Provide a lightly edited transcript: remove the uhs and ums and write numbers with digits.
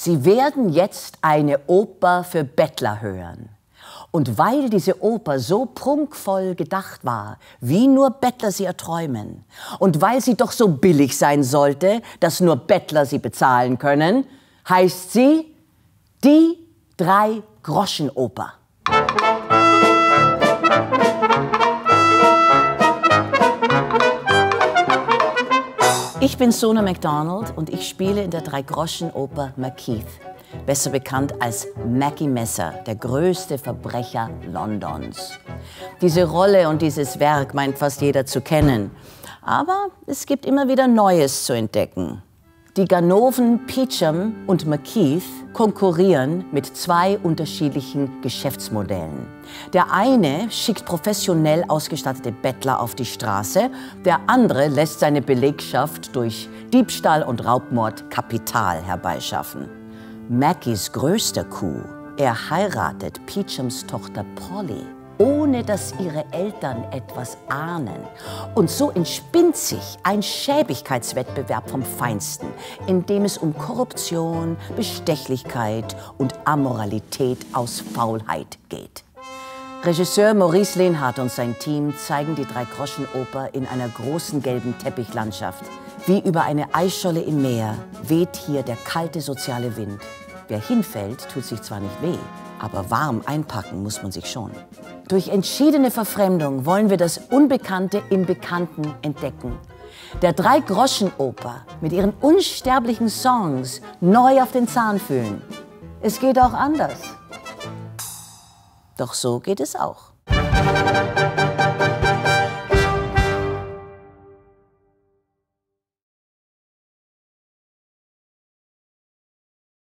Sie werden jetzt eine Oper für Bettler hören. Und weil diese Oper so prunkvoll gedacht war, wie nur Bettler sie erträumen, und weil sie doch so billig sein sollte, dass nur Bettler sie bezahlen können, heißt sie die Drei-Groschen-Oper. Ich bin Sona MacDonald und ich spiele in der Drei-Groschen-Oper Macheath, besser bekannt als Mackie Messer, der größte Verbrecher Londons. Diese Rolle und dieses Werk meint fast jeder zu kennen, aber es gibt immer wieder Neues zu entdecken. Die Ganoven Peacham und Macheath konkurrieren mit zwei unterschiedlichen Geschäftsmodellen. Der eine schickt professionell ausgestattete Bettler auf die Straße, der andere lässt seine Belegschaft durch Diebstahl und Raubmord Kapital herbeischaffen. Mackies größter Coup: er heiratet Peachams Tochter Polly, ohne dass ihre Eltern etwas ahnen. Und so entspinnt sich ein Schäbigkeitswettbewerb vom Feinsten, in dem es um Korruption, Bestechlichkeit und Amoralität aus Faulheit geht. Regisseur Maurice Lenhardt und sein Team zeigen die Drei-Groschen-Oper in einer großen gelben Teppichlandschaft. Wie über eine Eisscholle im Meer weht hier der kalte soziale Wind. Wer hinfällt, tut sich zwar nicht weh, aber warm einpacken muss man sich schon. Durch entschiedene Verfremdung wollen wir das Unbekannte im Bekannten entdecken. Der Drei-Groschen-Oper mit ihren unsterblichen Songs neu auf den Zahn fühlen. Es geht auch anders. Doch so geht es auch.